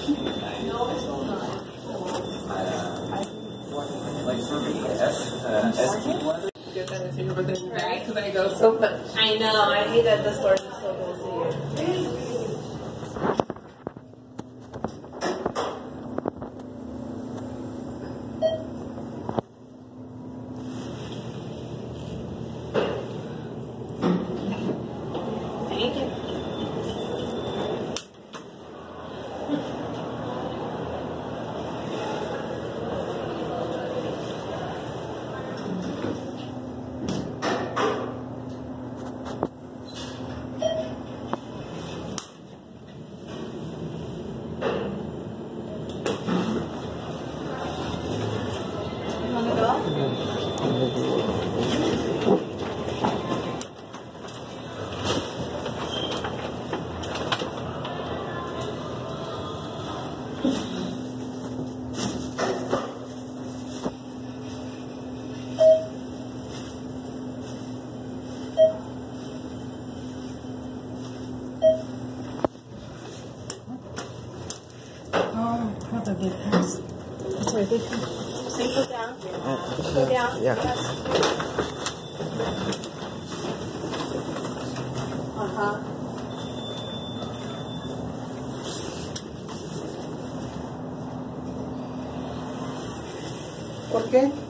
No, it's not. Like for me, SD11. Get that in finger, but then right? Because I go so much. I know. I hate that the source is so close to you. Thank you. Oh, that's a big house. That's where they come. So you put down. Put down. Yeah. Yes. ¿Por qué?